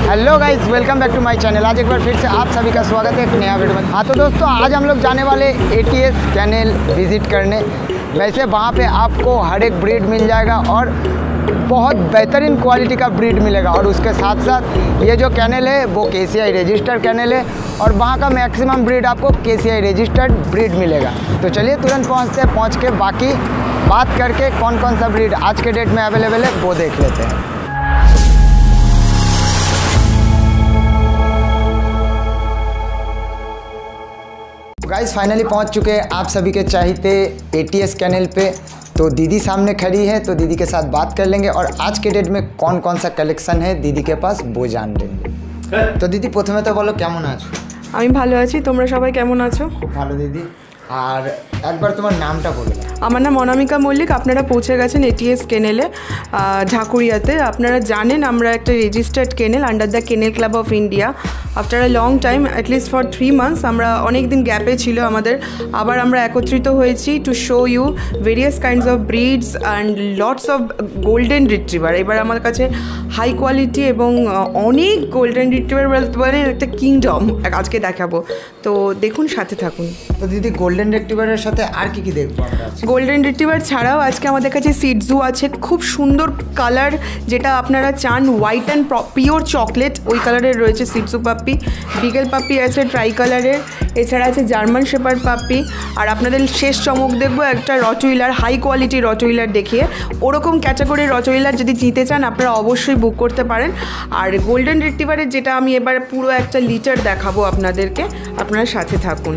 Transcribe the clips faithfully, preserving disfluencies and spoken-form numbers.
Hello guys, welcome back to my channel. आज एक बार फिर से आप सभी का स्वागत है एक नया वीडियो में। हाँ तो दोस्तों, आज हम लोग जाने वाले एटीएस कैनेल विज़िट करने। वैसे वहाँ पे आपको हर एक ब्रीड मिल जाएगा और बहुत बेहतरीन क्वालिटी का ब्रीड मिलेगा। और उसके साथ साथ ये जो कैनेल है वो केसीआई रजिस्टर्ड कैनेल है और वहाँ का मैक्सिमम ब्रीड आपको केसीआई रजिस्टर्ड ब्रीड मिलेगा। तो चलिए तुरंत पहुँचते हैं, पहुँच के बाकी बात करके कौन कौन सा ब्रीड आज के डेट में अवेलेबल है वो देख लेते हैं। गाइस फाइनली पहुंच चुके हैं आप सभी के चाहते एटीएस कैनेल पे। तो दीदी सामने खड़ी है, तो दीदी के साथ बात कर लेंगे और आज के डेट में कौन कौन सा कलेक्शन है दीदी के पास वो जान लेंगे। तो दीदी प्रथमे तो बोलो केमन आछो? আমি ভালো আছি, তোমরা সবাই কেমন আছো? খুব ভালো দিদি। আর একবার তোমার নামটা বলো। আমার নাম অনামিকা মল্লিক। আপনারা পৌঁছে গেছেন এটিএস কেনেলে ঢাকুরিয়াতে। আপনারা জানেন আমরা একটা registered kennel under the kennel club of India. After a long time, at least for three months আমরা অনেক দিন গ্যাপে ছিল আমাদের, আবার আমরা একত্রিত হয়েছি to show you various kinds of breeds and lots of golden retriever. এবার আমার কাছে হাই কোয়ালিটি এবং অনেক গোল্ডেন রিট্রিভার বলতে পারেন একটা কিংডম আজকে দেখাবো। তো দেখুন, সাথে থাকুন। তো দিদি গোল্ডেন রিট্রিভারের সাথে আর কি কি দেখবো আমরা? গোল্ডেন রিট্রিভার ছাড়াও আজকে আমাদের কাছে সিডজু আছে, খুব সুন্দর কালার যেটা আপনারা চান, হোয়াইট অ্যান্ড পিওর চকলেট ওই কালারের রয়েছে সিডজু পাপ্পি। বিগেল পাপ্পি আছে ট্রাই কালারের, এছাড়া আছে জার্মান শেপার্ড পাপ্পি। আর আপনাদের শেষ চমক দেখবো একটা রটউইলার, হাই কোয়ালিটি রটউইলার দেখিয়ে। ওরকম ক্যাটাগরির রটউইলার যদি নিতে চান আপনারা অবশ্যই বুক করতে পারেন। আর গোল্ডেন রিট্রিভারের যেটা আমি এবার পুরো একটা লিটার দেখাবো আপনাদেরকে, আপনারা সাথে থাকুন।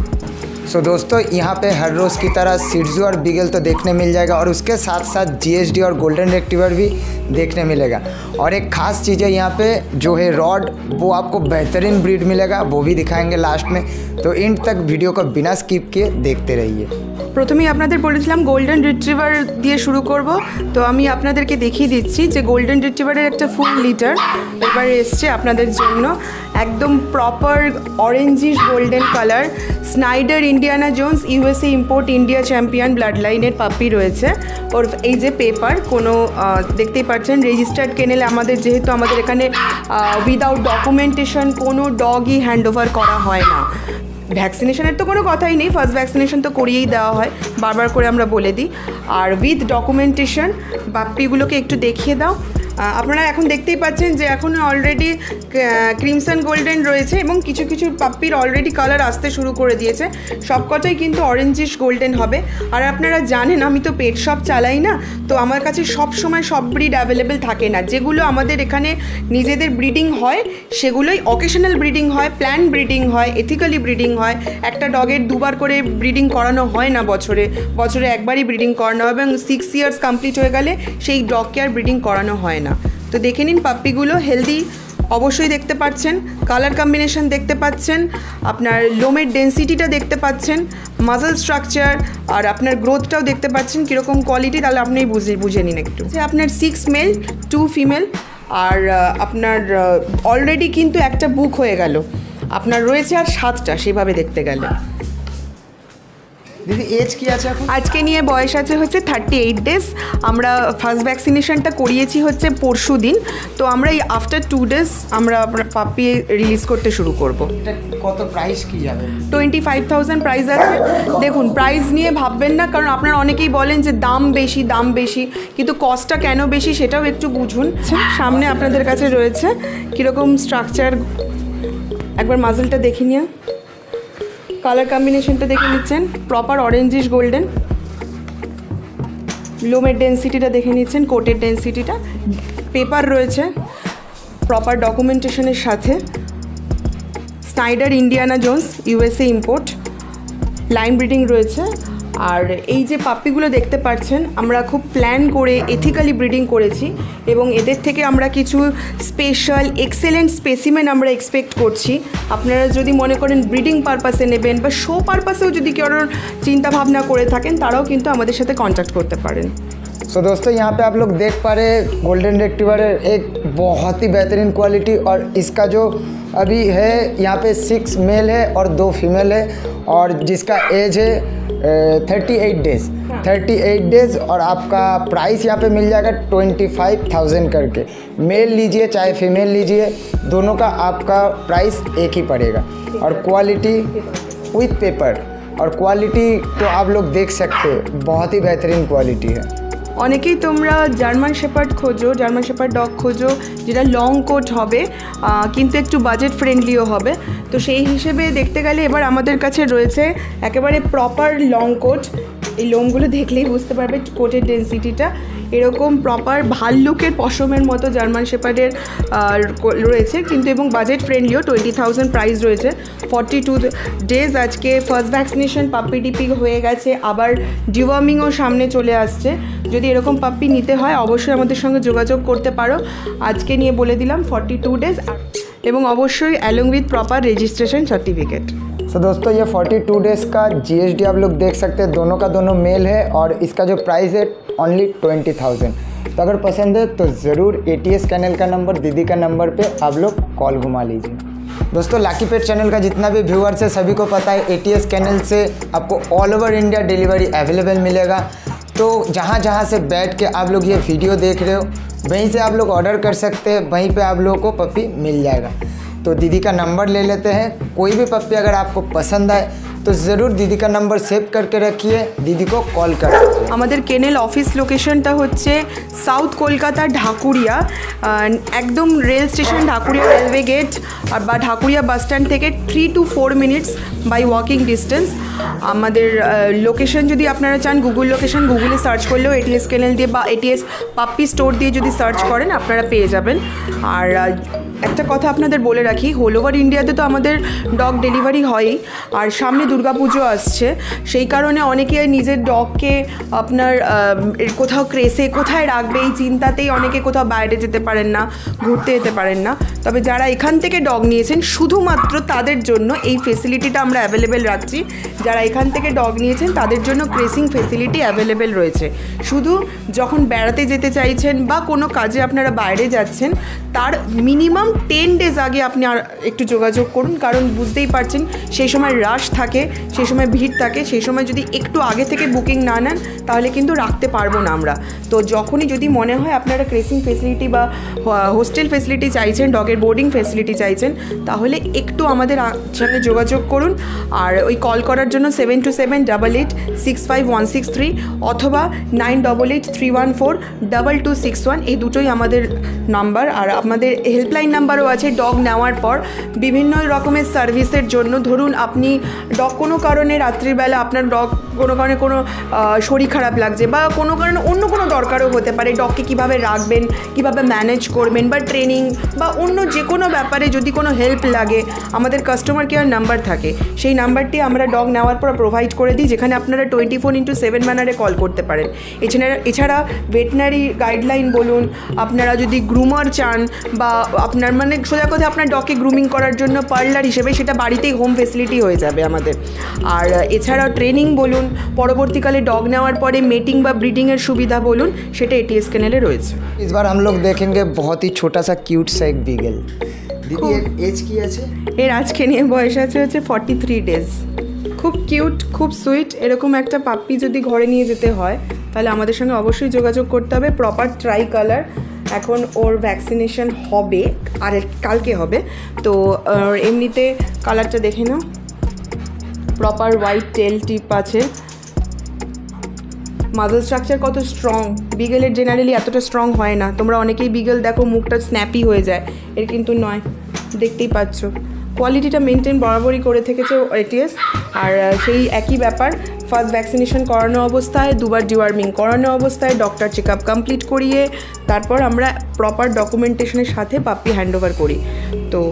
सो so, दोस्तों यहाँ पे हर रोज़ की तरह सिडजू और बिगल तो देखने मिल जाएगा और उसके साथ साथ जीएसडी और गोल्डन रिट्रीवर भी देखने मिलेगा। और एक ख़ास चीज़ है यहाँ पे जो है रॉड, वो आपको बेहतरीन ब्रीड मिलेगा, वो भी दिखाएंगे लास्ट में। तो एंड तक वीडियो को बिना स्किप किए देखते रहिए। প্রথমেই আপনাদের বলেছিলাম গোল্ডেন রিট্রিভার দিয়ে শুরু করব। তো আমি আপনাদেরকে দেখিয়ে দিচ্ছি যে গোল্ডেন রিট্রিভারের একটা ফুল লিটার এবার এসছে আপনাদের জন্য। একদম proper orangish golden colour, Snyder Indiana Jones USA import India champion blood লাইনের পাপ্পি রয়েছে। ওর এই যে পেপার, কোনো দেখতেই পাচ্ছেন রেজিস্টার্ড কেনেলে আমাদের, যেহেতু আমাদের এখানে উইদাউট ডকুমেন্টেশন কোনো ডগই হ্যান্ড ওভার করা হয় না। ভ্যাকসিনেশনের তো কোনো কথাই নেই, ফার্স্ট ভ্যাকসিনেশন তো করিয়েই দেওয়া হয়, বারবার করে আমরা বলে দিই। আর উইথ ডকুমেন্টেশন পাপ্পিগুলোকে একটু দেখিয়ে দাও। আপনারা এখন দেখতেই পাচ্ছেন যে এখন অলরেডি ক্রিমসন গোল্ডেন রয়েছে এবং কিছু কিছু পাপ্পির অলরেডি কালার আসতে শুরু করে দিয়েছে। সবকটাই কিন্তু অরেঞ্জিশ গোল্ডেন হবে। আর আপনারা জানেন আমি তো পেট শপ চালাই না, তো আমার কাছে সব সময় সব ব্রিড অ্যাভেলেবেল থাকে না। যেগুলো আমাদের এখানে নিজেদের ব্রিডিং হয় সেগুলোই অকেশনাল ব্রিডিং হয়, প্ল্যান ব্রিডিং হয়, এথিক্যালি ব্রিডিং হয়। একটা ডগের দুবার করে ব্রিডিং করানো হয় না বছরে, বছরে একবারই ব্রিডিং করানো হয় এবং সিক্স ইয়ার্স কমপ্লিট হয়ে গেলে সেই ডগকে আর ব্রিডিং করানো হয় না। তো দেখে নিন পাপ্পিগুলো হেলদি অবশ্যই দেখতে পাচ্ছেন, কালার কম্বিনেশন দেখতে পাচ্ছেন, আপনার লোমের ডেন্সিটিটা দেখতে পাচ্ছেন, মাসল স্ট্রাকচার আর আপনার গ্রোথটাও দেখতে পাচ্ছেন কীরকম কোয়ালিটি। তাহলে আপনি বুঝে বুঝে নিন একটু। আপনার সিক্স মেল টু ফিমেল আর আপনার অলরেডি কিন্তু একটা বুক হয়ে গেল, আপনার রয়েছে আর সাতটা সেভাবে দেখতে গেলে। দিদি এজ কি আছে এখন? আজকে নিয়ে বয়স আছে হচ্ছে থার্টি এইট ডেজ। আমরা ফার্স্ট ভ্যাকসিনেশনটা করিয়েছি হচ্ছে পরশু দিন। তো আমরা এই আফটার টু ডেজ আমরা পাপ্পি রিলিজ করতে শুরু করব। কত প্রাইস কি যাবে? টোয়েন্টি ফাইভ থাউজেন্ড প্রাইস আছে। দেখুন, প্রাইস নিয়ে ভাববেন না, কারণ আপনারা অনেকেই বলেন যে দাম বেশি দাম বেশি, কিন্তু কস্টটা কেন বেশি সেটাও একটু বুঝুন। সামনে আপনাদের কাছে রয়েছে কীরকম স্ট্রাকচার, একবার মাজলটা দেখে নিয়ে, কালার কম্বিনেশনটা দেখে নিচ্ছেন, প্রপার অরেঞ্জিশ গোল্ডেন। লোমের ডেন্সিটিটা দেখে নিচ্ছেন, কোটের ডেন্সিটিটা। পেপার রয়েছে প্রপার ডকুমেন্টেশনের সাথে। Snyder Indiana Jones USA import, line breeding রয়েছে। আর এই যে পাপ্পিগুলো দেখতে পাচ্ছেন আমরা খুব প্ল্যান করে এথিক্যালি ব্রিডিং করেছি এবং এদের থেকে আমরা কিছু স্পেশাল এক্সেলেন্ট স্পেসিমেন আমরা এক্সপেক্ট করছি। আপনারা যদি মনে করেন ব্রিডিং পারপাসে নেবেন বা শো পারপাসেও যদি কেউ চিন্তা ভাবনা করে থাকেন, তারাও কিন্তু আমাদের সাথে কন্ট্যাক্ট করতে পারেন। सो so, दोस्तों यहाँ पे आप लोग देख पा रहे हैं गोल्डन रिट्रीवर एक बहुत ही बेहतरीन क्वालिटी और इसका जो अभी है यहाँ पे सिक्स मेल है और दो फीमेल है और जिसका एज है thirty eight days. Thirty eight days और आपका प्राइस यहाँ पे मिल जाएगा ट्वेंटी फाइव थाउजेंड करके। मेल लीजिए चाहे फीमेल लीजिए, दोनों का आपका प्राइस एक ही पड़ेगा। और क्वालिटी विथ पेपर, और क्वालिटी तो आप लोग देख सकते हैं, बहुत ही बेहतरीन क्वालिटी है। অনেকেই তোমরা জার্মান শেপার্ড খোঁজো, জার্মান শেপার্ড ডগ খোঁজো যেটা লং কোট হবে কিন্তু একটু বাজেট ফ্রেন্ডলিও হবে। তো সেই হিসেবে দেখতে গেলে এবার আমাদের কাছে রয়েছে একেবারে প্রপার লং কোট। এই লোমগুলো দেখলেই বুঝতে পারবে কোটের ডেন্সিটিটা। এরকম প্রপার ভাল্লুকের পশমের মতো জার্মান শেপার্ডের রয়েছে কিন্তু, এবং বাজেট ফ্রেন্ডলিও। টোয়েন্টি থাউজেন্ড প্রাইস রয়েছে, ফর্টি টু ডেজ। আজকে ফার্স্ট ভ্যাকসিনেশন পাপ্পি ডিপি হয়ে গেছে, আবার ডিওয়ার্মিংও সামনে চলে আসছে। যদি এরকম পাপ্পি নিতে হয় অবশ্যই আমাদের সঙ্গে যোগাযোগ করতে পারো। আজকে নিয়ে বলে দিলাম ফর্টি টু ডেজ, এবং অবশ্যই along with proper registration certificate. तो so, दोस्तों ये फोर्टी टू डेज़ का जीएसडी आप लोग देख सकते हैं, दोनों का दोनों मेल है और इसका जो प्राइस है ओनली ट्वेंटी थाउजेंड। तो अगर पसंद है तो ज़रूर एटीएस कैनल का नंबर, दीदी का नंबर पे आप लोग कॉल घुमा लीजिए। दोस्तों लाकी पेट चैनल का जितना भी व्यूअर्स है सभी को पता है एटीएस कैनल से आपको all over India delivery available मिलेगा। तो जहाँ जहाँ से बैठ के आप लोग ये वीडियो देख रहे हो वहीं से आप लोग ऑर्डर कर सकते हैं, वहीं पे आप लोगों को पप्पी मिल जाएगा। तो दीदी का नंबर ले लेते हैं। कोई भी पप्पी अगर आपको पसंद आए तो ज़रूर दीदी का नंबर सेव करके रखिए, दीदी को कॉल कर दीजिए। আমাদের কেনেল অফিস লোকেশনটা হচ্ছে সাউথ কলকাতা ঢাকুরিয়া, একদম rail station Dhakuria railway gate আর বা ঢাকুরিয়া বাস স্ট্যান্ড থেকে three two four minutes by walking distance. আমাদের লোকেশন যদি আপনারা চান গুগল লোকেশন, গুগলে সার্চ করলেও এটিএস কেনেল দিয়ে বা এটিএস পাপ্পি স্টোর দিয়ে যদি সার্চ করেন আপনারা পেয়ে যাবেন। আর একটা কথা আপনাদের বলে রাখি, হোল ওভার ইন্ডিয়াতে তো আমাদের ডগ ডেলিভারি হয়ই, আর সামনে দুর্গাপুজো আসছে, সেই কারণে অনেকে নিজের ডগকে আপনার কোথাও ক্রেসে কোথায় রাখবে এই চিন্তাতেই অনেকে কোথাও বাইরে যেতে পারেন না, ঘুরতে যেতে পারেন না। তবে যারা এখান থেকে ডগ নিয়েছেন শুধুমাত্র তাদের জন্য এই ফেসিলিটিটা আমরা অ্যাভেলেবেল রাখছি। যারা এখান থেকে ডগ নিয়েছেন তাদের জন্য ক্রেসিং ফেসিলিটি অ্যাভেলেবেল রয়েছে। শুধু যখন বেড়াতে যেতে চাইছেন বা কোনো কাজে আপনারা বাইরে যাচ্ছেন তার মিনিমাম টেন ডেজ আগে আপনি আর একটু যোগাযোগ করুন, কারণ বুঝতেই পারছেন সেই সময় রাশ থাকে, সেই সময় ভিড় থাকে। সেই সময় যদি একটু আগে থেকে বুকিং না নেন তাহলে কিন্তু রাখতে পারবো না আমরা। তো যখনই যদি মনে হয় আপনারা ক্রেসিং ফেসিলিটি বা হোস্টেল ফেসিলিটি চাইছেন, ডগের বোর্ডিং ফেসিলিটি চাইছেন, তাহলে একটু আমাদের সঙ্গে যোগাযোগ করুন। আর ওই কল করার জন্য seven two seven double eight six five one six three অথবা nine double eight three one four double two six one, এই দুটোই আমাদের নাম্বার। আর আমাদের হেল্পলাইন নাম্বারও আছে ডগ নেওয়ার পর বিভিন্ন রকমের সার্ভিসের জন্য। ধরুন আপনি ডগ কোনো কারণে রাত্রিবেলা আপনার ডগ কোনো কারণে কোনো শরীর খারাপ লাগছে বা কোনো কারণে অন্য কোনো দরকারও হতে পারে, ডগকে কীভাবে রাখবেন, কীভাবে ম্যানেজ করবেন, বা ট্রেনিং বা অন্য যে কোনো ব্যাপারে যদি কোনো হেল্প লাগে আমাদের কাস্টমার কেয়ার নাম্বার থাকে, সেই নাম্বারটি আমরা ডগ নেওয়ার পর প্রোভাইড করে দিই, যেখানে আপনারা টোয়েন্টি ফোর ইন্টু সেভেন ম্যানারে কল করতে পারেন। এছাড়া এছাড়া ভেটেনারি গাইডলাইন বলুন, আপনারা যদি গ্রুমার চান বা আপনার মানে সোজা কথা আপনার ডগকে গ্রুমিং করার জন্য পার্লার হিসেবে, সেটা বাড়িতেই হোম ফেসিলিটি হয়ে যাবে আমাদের। আর এছাড়াও ট্রেনিং বলুন, পরবর্তীকালে ডগ নেওয়ার পরে মেটিং বা ব্রিডিংয়ের সুবিধা বলুন, সেটা এটিএস কেনেলে রয়েছে। इस बार हम लोग देखेंगे बहुत ही छोटा सा क्यूट सा एक बीगल। दीदी এর এজ কি আছে? এর আজকে নিয়ে বয়স আছে হচ্ছে ফর্টি থ্রি ডেজ। খুব কিউট, খুব সুইট। এরকম একটা পাপ্পি যদি ঘরে নিয়ে যেতে হয় তাহলে আমাদের সঙ্গে অবশ্যই যোগাযোগ করতে হবে। প্রপার ট্রাই কালার, এখন ওর ভ্যাকসিনেশন হবে আর কালকে হবে। তো এমনিতে কালারটা দেখে নাও, প্রপার হোয়াইট টেল টিপ আছে, মাজল স্ট্রাকচার কত স্ট্রং। বিগেলের জেনারেলি এতটা স্ট্রং হয় না, তোমরা অনেকেই বিগেল দেখো মুখটা স্ন্যাপি হয়ে যায়, এর কিন্তু নয়, দেখতেই পাচ্ছ। কোয়ালিটিটা মেনটেন বরাবরই করে থেকেছে এটিএস। আর সেই একই ব্যাপার, ফার্স্ট ভ্যাকসিনেশন করানো অবস্থায়, দুবার ডিওয়ার্মিং করানো অবস্থায়, ডক্টর চেক আপ কমপ্লিট করিয়ে তারপর আমরা প্রপার ডকুমেন্টেশনের সাথে পাপ্পি হ্যান্ড ওভার করি। তো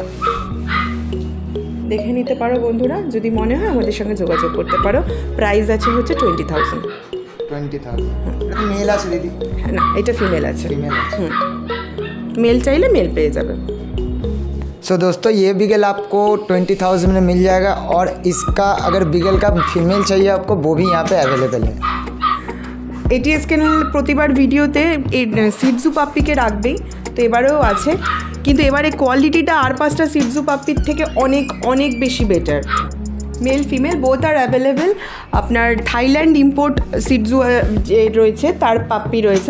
দেখে নিতে পারো বন্ধুরা, যদি মনে হয় আমাদের সঙ্গে যোগাযোগ করতে পারো। প্রাইস আছে হচ্ছে twenty thousand. Twenty thousand male আছে দিদি? হ্যাঁ, না এটা ফিমেল আছে। फीमेल হুম, मेल चाहिए मेल पे जावे। सो so, दोस्तों ये बिगल आपको ट्वेंटी थाउजेंड में मिल जाएगा और इसका अगर बिगल का फीमेल चाहिए आपको वो भी यहाँ पे अवेलेबल है। এটিএস কেনেল প্রতিবার ভিডিওতে সিডজু পাপ্পিকে রাখবেই, তো এবারেও আছে, কিন্তু এবারে কোয়ালিটিটা আর পাঁচটা সিডজু পাপ্পির থেকে অনেক অনেক বেশি বেটার। মেল ফিমেল বোথ আর অ্যাভেলেবেল। আপনার থাইল্যান্ড ইম্পোর্ট সিডজু যে রয়েছে তার পাপ্পি রয়েছে,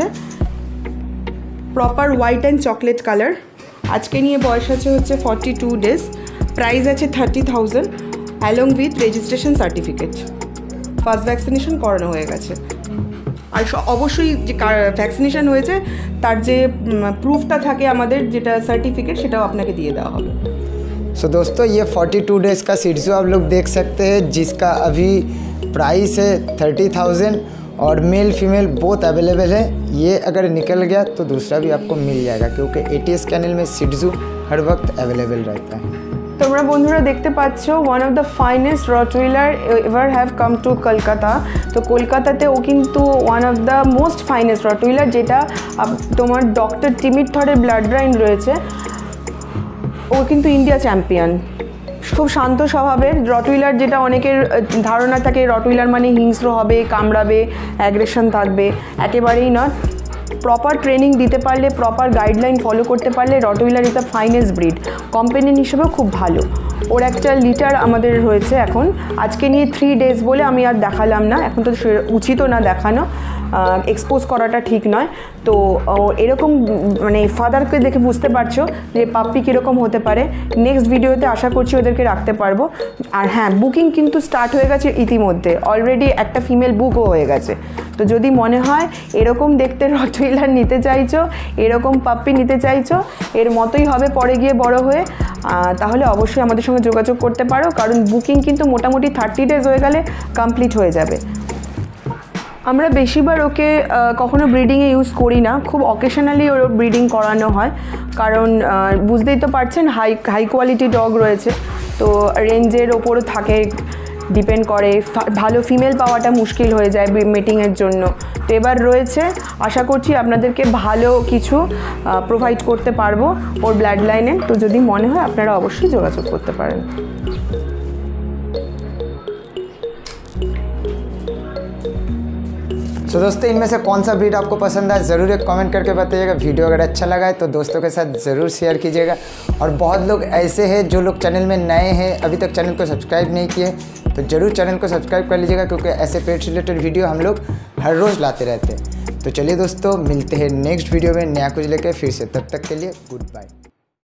proper white and chocolate colour. আজকে নিয়ে বয়স আছে হচ্ছে ফর্টি টু ডেজ, প্রাইস আছে thirty thousand along with registration certificate. First vaccination করানো হয়ে গেছে, আর অবশ্যই যে ভ্যাকসিনেশন হয়েছে তার যে প্রুফটা থাকে আমাদের, যেটা সার্টিফিকেট, সেটাও আপনাকে দিয়ে দেওয়া হবে। सो so, दोस्तों ये फोर्टी टू डेज़ का सिड्जू आप लोग देख सकते हैं, जिसका अभी प्राइस है थर्टी थाउजेंड और मेल फीमेल बोथ अवेलेबल है। ये अगर निकल गया तो दूसरा भी आपको मिल जाएगा, क्योंकि एटीएस कैनल में सिड्जू हर वक्त अवेलेबल रहता है। তোমরা বন্ধুরা দেখতে পাচ্ছ one of the finest rottweiler ever have come to Kolkata. তো কলকাতাতে ও কিন্তু one of the most finest rottweiler, যেটা তোমার ডক্টর টিমির থরের ব্লাড লাইন রয়েছে। ও কিন্তু ইন্ডিয়া চ্যাম্পিয়ন, খুব শান্ত স্বভাবের রটউইলার। যেটা অনেকের ধারণা থাকে রটউইলার মানে হিংস্র হবে, কামড়াবে, অ্যাগ্রেশন থাকবে, একেবারেই নয়। প্রপার ট্রেনিং দিতে পারলে, প্রপার গাইডলাইন ফলো করতে পারলে rottweiler is the finest breed. Companion হিসেবেও খুব ভালো। ওর একটা লিটার আমাদের হয়েছে এখন, আজকে নিয়ে থ্রি ডেজ বলে আমি আর দেখালাম না, এখন তো উচিতও না দেখানো, এক্সপোজ করাটা ঠিক নয়। তো এরকম মানে ফাদারকে দেখে বুঝতে পারছো যে পাপ্পি কীরকম হতে পারে। নেক্সট ভিডিওতে আশা করছি ওদেরকে রাখতে পারবো। আর হ্যাঁ, বুকিং কিন্তু স্টার্ট হয়ে গেছে ইতিমধ্যে, অলরেডি একটা ফিমেল বুকও হয়ে গেছে। তো যদি মনে হয় এরকম দেখতে রটউইলার নিতে চাইছো, এরকম পাপ্পি নিতে চাইছো, এর মতোই হবে পরে গিয়ে বড় হয়ে, তাহলে অবশ্যই আমাদের সঙ্গে যোগাযোগ করতে পারো, কারণ বুকিং কিন্তু মোটামুটি থার্টি ডেজ হয়ে গেলে কমপ্লিট হয়ে যাবে। আমরা বেশিবার ওকে কখনো ব্রিডিংয়ে ইউজ করি না, খুব অকেশনালি ওর ব্রিডিং করানো হয়, কারণ বুঝতেই তো পারছেন হাই হাই কোয়ালিটি ডগ রয়েছে, তো রেঞ্জের ওপরও থাকে, ডিপেন্ড করে, ভালো ফিমেল পাওয়াটা মুশকিল হয়ে যায় মিটিংয়ের জন্য। তো এবার রয়েছে, আশা করছি আপনাদেরকে ভালো কিছু প্রোভাইড করতে পারবো ওর ব্লাড লাইনে। তো যদি মনে হয় আপনারা অবশ্যই যোগাযোগ করতে পারেন। तो दोस्तों इनमें से कौन सा ब्रीड आपको पसंद आया ज़रूर एक कमेंट करके बताइएगा। वीडियो अगर अच्छा लगा है तो दोस्तों के साथ ज़रूर शेयर कीजिएगा। और बहुत लोग ऐसे हैं जो लोग चैनल में नए हैं, अभी तक चैनल को सब्सक्राइब नहीं किए, तो ज़रूर चैनल को सब्सक्राइब कर लीजिएगा, क्योंकि ऐसे पेट रिलेटेड वीडियो हम लोग हर रोज़ लाते रहते हैं। तो चलिए दोस्तों, मिलते हैं नेक्स्ट वीडियो में नया कुछ लेकर फिर से, तब तक के लिए गुड बाय।